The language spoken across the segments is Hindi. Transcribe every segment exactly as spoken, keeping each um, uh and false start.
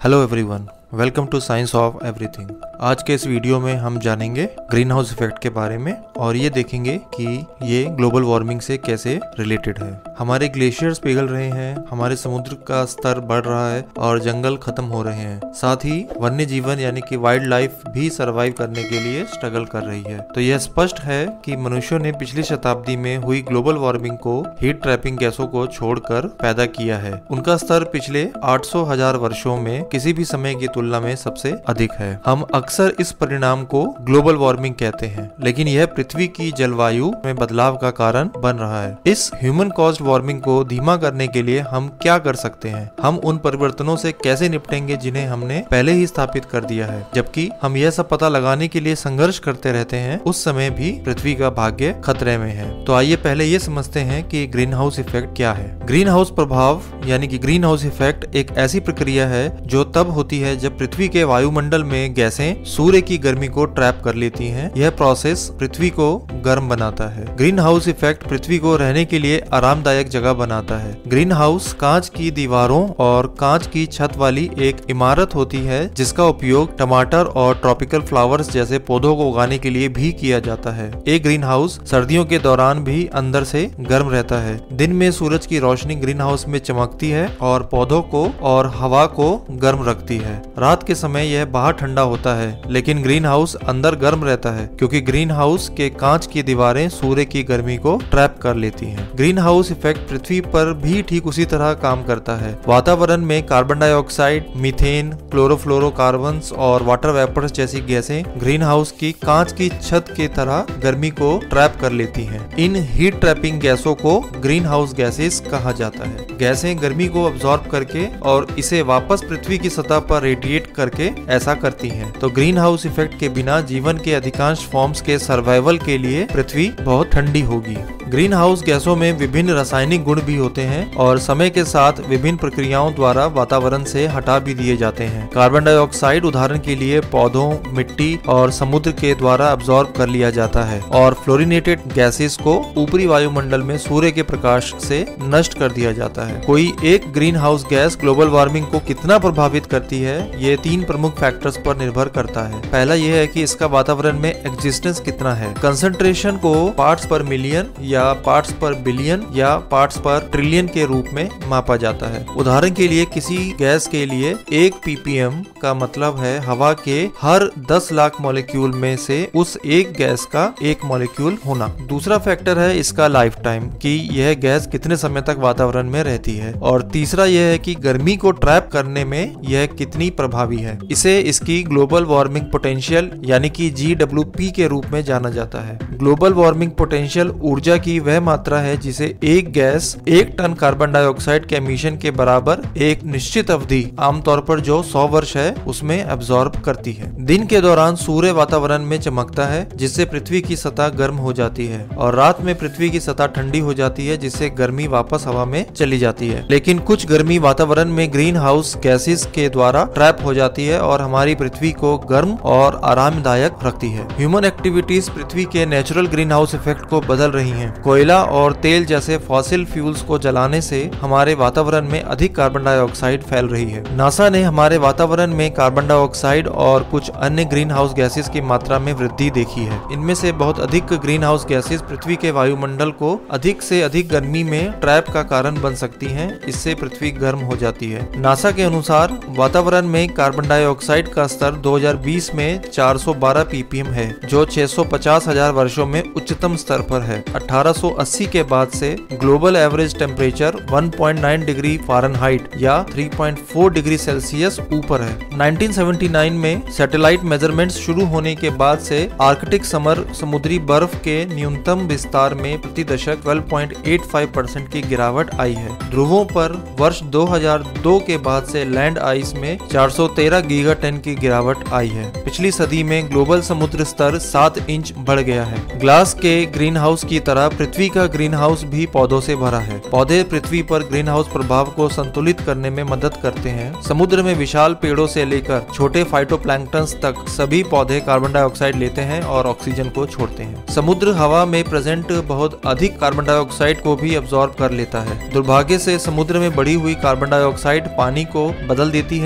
Hello everyone, welcome to science of everything. आज के इस वीडियो में हम जानेंगे ग्रीन हाउस इफेक्ट के बारे में और ये देखेंगे कि ये ग्लोबल वार्मिंग से कैसे रिलेटेड है। हमारे ग्लेशियर्स पिघल रहे हैं, हमारे समुद्र का स्तर बढ़ रहा है और जंगल खत्म हो रहे हैं। साथ ही वन्य जीवन यानी कि वाइल्ड लाइफ भी सरवाइव करने के लिए स्ट्रगल कर रही है। तो यह स्पष्ट है कि मनुष्यों ने पिछली शताब्दी में हुई ग्लोबल वार्मिंग को हीट ट्रैपिंग गैसों को छोड़कर पैदा किया है। उनका स्तर पिछले आठ सौ हजार वर्षों में किसी भी समय की तुलना में सबसे अधिक है। हम अक्सर इस परिणाम को ग्लोबल वार्मिंग कहते हैं, लेकिन यह पृथ्वी की जलवायु में बदलाव का कारण बन रहा है। इस ह्यूमन कॉज्ड वार्मिंग को धीमा करने के लिए हम क्या कर सकते हैं? हम उन परिवर्तनों से कैसे निपटेंगे जिन्हें हमने पहले ही स्थापित कर दिया है? जबकि हम यह सब पता लगाने के लिए संघर्ष करते रहते हैं, उस समय भी पृथ्वी का भाग्य खतरे में है। तो आइए पहले ये समझते हैं कि ग्रीन हाउस इफेक्ट क्या है। ग्रीन हाउस प्रभाव यानी कि ग्रीन हाउस इफेक्ट एक ऐसी प्रक्रिया है जो तब होती है जब पृथ्वी के वायुमंडल में गैसें सूर्य की गर्मी को ट्रैप कर लेती हैं। यह प्रोसेस पृथ्वी को गर्म बनाता है। ग्रीन हाउस इफेक्ट पृथ्वी को रहने के लिए आरामदायक जगह बनाता है। ग्रीन हाउस कांच की दीवारों और कांच की छत वाली एक इमारत होती है जिसका उपयोग टमाटर और ट्रॉपिकल फ्लावर्स जैसे पौधों को उगाने के लिए भी किया जाता है। एक ग्रीन हाउस सर्दियों के दौरान भी अंदर से गर्म रहता है। दिन में सूरज की रोशनी ग्रीन हाउस में चमकती है और पौधों को और हवा को गर्म रखती है। रात के समय यह बाहर ठंडा होता है, लेकिन ग्रीन हाउस अंदर गर्म रहता है क्योंकि ग्रीन हाउस के कांच की दीवारें सूर्य की गर्मी को ट्रैप कर लेती हैं। ग्रीन हाउस इफेक्ट पृथ्वी पर भी ठीक उसी तरह काम करता है। वातावरण में कार्बन डाइऑक्साइड, मीथेन, क्लोरोफ्लोरोकार्बन्स और वाटर वेपर्स जैसी गैसें ग्रीन हाउस की कांच की छत की तरह गर्मी को ट्रैप कर लेती हैं। इन हीट ट्रैपिंग गैसों को ग्रीन हाउस गैसेस कहा जाता है। गैसें गर्मी को अब्सॉर्ब करके और इसे वापस पृथ्वी की सतह पर रेडिएट करके ऐसा करती हैं। तो ग्रीन हाउस इफेक्ट के बिना जीवन के अधिकांश फॉर्म्स के सर्वाइवल के लिए पृथ्वी बहुत ठंडी होगी। ग्रीन हाउस गैसों में विभिन्न रासायनिक गुण भी होते हैं और समय के साथ विभिन्न प्रक्रियाओं द्वारा वातावरण से हटा भी दिए जाते हैं। कार्बन डाइऑक्साइड उदाहरण के लिए पौधों, मिट्टी और समुद्र के द्वारा अब्सॉर्ब कर लिया जाता है और फ्लोरिनेटेड गैसेस को ऊपरी वायुमंडल में सूर्य के प्रकाश से नष्ट कर दिया जाता है। कोई एक greenhouse gas global warming को कितना प्रभावित करती है, ये तीन प्रमुख फैक्टर्स पर निर्भर करता है। पहला यह है कि इसका वातावरण में एग्जिस्टेंस कितना है। कंसंट्रेशन को पार्ट्स पर मिलियन या पार्ट्स पर बिलियन या पार्ट्स पर ट्रिलियन के रूप में मापा जाता है। उदाहरण के लिए किसी गैस के लिए एक पीपीएम का मतलब है हवा के हर दस लाख मॉलिक्यूल में से उस एक गैस का एक मॉलिक्यूल होना। दूसरा फैक्टर है इसका लाइफ टाइम, कि यह गैस कितने समय तक वातावरण में रहती है। और तीसरा यह है कि गर्मी को ट्रैप करने में यह कितनी प्रभावी है। इसे इसकी ग्लोबल वार्मिंग पोटेंशियल यानी कि जी डब्ल्यू पी के रूप में जाना जाता है। ग्लोबल वार्मिंग पोटेंशियल ऊर्जा की वह मात्रा है जिसे एक गैस एक टन कार्बन डाइऑक्साइड के एमिशन के बराबर एक निश्चित अवधि, आमतौर पर जो सौ वर्ष है, उसमें अब्सॉर्ब करती है। दिन के दौरान सूर्य वातावरण में चमकता है जिससे पृथ्वी की सतह गर्म हो जाती है और रात में पृथ्वी की सतह ठंडी हो जाती है जिससे गर्मी वापस हवा में चली जाती है। लेकिन कुछ गर्मी वातावरण में ग्रीन हाउस गैसेस के द्वारा ट्रैप हो जाती है और हमारी पृथ्वी को गर्म और आरामदायक रखती है। ह्यूमन एक्टिविटीज पृथ्वी के नेचुरल ग्रीन हाउस इफेक्ट को बदल रही हैं। कोयला और तेल जैसे फॉसिल फ्यूल्स को जलाने से हमारे वातावरण में अधिक कार्बन डाइऑक्साइड फैल रही है। नासा ने हमारे वातावरण में कार्बन डाइऑक्साइड और कुछ अन्य ग्रीन हाउस गैसेस की मात्रा में वृद्धि देखी है। इनमें से बहुत अधिक ग्रीन हाउस गैसेस पृथ्वी के वायुमंडल को अधिक से अधिक गर्मी में ट्रैप का कारण बन सकती हैं। इससे पृथ्वी गर्म हो जाती है। नासा के अनुसार वातावरण में कार्बन डाइऑक्साइड का स्तर दो हज़ार बीस में चार सौ बारह पीपीएम है, जो छह सौ पचास हजार वर्षों में उच्चतम स्तर पर है। अठारह सौ अस्सी के बाद से ग्लोबल एवरेज टेम्परेचर एक पॉइंट नौ डिग्री फ़ारेनहाइट या तीन पॉइंट चार डिग्री सेल्सियस ऊपर है। उन्नीस सौ उन्यासी में सैटेलाइट मेजरमेंट्स शुरू होने के बाद से आर्कटिक समर समुद्री बर्फ के न्यूनतम विस्तार में प्रति दशक बारह पॉइंट आठ पाँच परसेंट की गिरावट आई है। ध्रुवों पर वर्ष दो हज़ार दो के बाद से लैंड आइस में चार सौ तेरह गीगा टन की गिरावट आई है। पिछली सदी में ग्लोबल समुद्र स्तर सात इंच बढ़ गया है। ग्लास के ग्रीन हाउस की तरह पृथ्वी का ग्रीन हाउस भी पौधों से भरा है। पौधे पृथ्वी पर ग्रीन हाउस प्रभाव को संतुलित करने में मदद करते हैं। समुद्र में विशाल पेड़ों से लेकर छोटे फाइटोप्लैंक्टन्स तक सभी पौधे कार्बन डाइऑक्साइड लेते हैं और ऑक्सीजन को छोड़ते हैं। समुद्र हवा में प्रेजेंट बहुत अधिक कार्बन डाइऑक्साइड को भी अब्सॉर्ब कर लेता है। दुर्भाग्य से समुद्र में बढ़ी हुई कार्बन डाइऑक्साइड पानी को बदल देती है, जिससे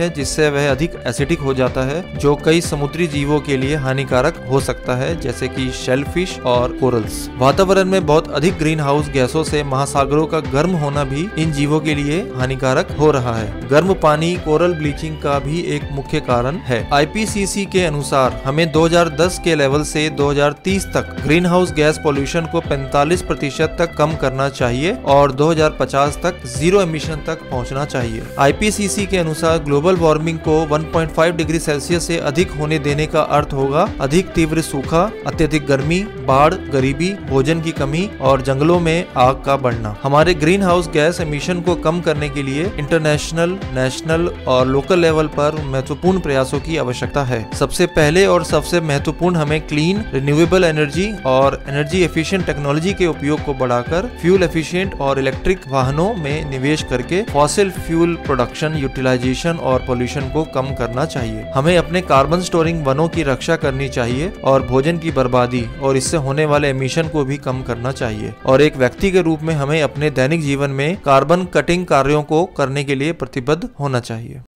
वह अधिक एसिडिक हो जाता है, जो कई समुद्री जीवों के लिए हानिकारक हो सकता है, जैसे कि शेलफिश और कोरल्स। वातावरण में बहुत अधिक ग्रीन हाउस गैसों से महासागरों का गर्म होना भी इन जीवों के लिए हानिकारक हो रहा है। गर्म पानी कोरल ब्लीचिंग का भी एक मुख्य कारण है। आई पी सी सी के अनुसार हमें दो हज़ार दस के लेवल से दो हज़ार तीस तक ग्रीन हाउस गैस पॉल्यूशन को पैंतालीस प्रतिशत तक कम करना चाहिए और दो हज़ार पचास तक जीरो एमिशन तक पहुंचना चाहिए। आई पी सी सी के अनुसार ग्लोबल वार्मिंग को एक पॉइंट पाँच डिग्री सेल्सियस से अधिक होने देने का अर्थ होगा अधिक तीव्र सूखा, अत्यधिक गर्मी, बाढ़, गरीबी, भोजन की कमी और जंगलों में आग का बढ़ना। हमारे ग्रीन हाउस गैस एमिशन को कम करने के लिए इंटरनेशनल, नेशनल और लोकल लेवल पर महत्वपूर्ण प्रयासों की आवश्यकता है। सबसे पहले और सबसे महत्वपूर्ण हमें क्लीन, रिन्यूएबल एनर्जी और एनर्जी एफिशिएंट टेक्नोलॉजी के उपयोग को बढ़ाकर फ्यूल एफिशिएंट और इलेक्ट्रिक वाहनों में निवेश करके फॉसिल फ्यूल प्रोडक्शन, यूटिलाइजेशन और पोल्यूशन को कम करना चाहिए। हमें अपने कार्बन स्टोरिंग वनों की रक्षा करनी चाहिए और भोजन की बर्बादी और इससे होने वाले एमिशन को भी कम करना चाहिए। और एक व्यक्ति के रूप में हमें अपने दैनिक जीवन में कार्बन कटिंग कार्यों को करने के लिए प्रतिबद्ध होना चाहिए।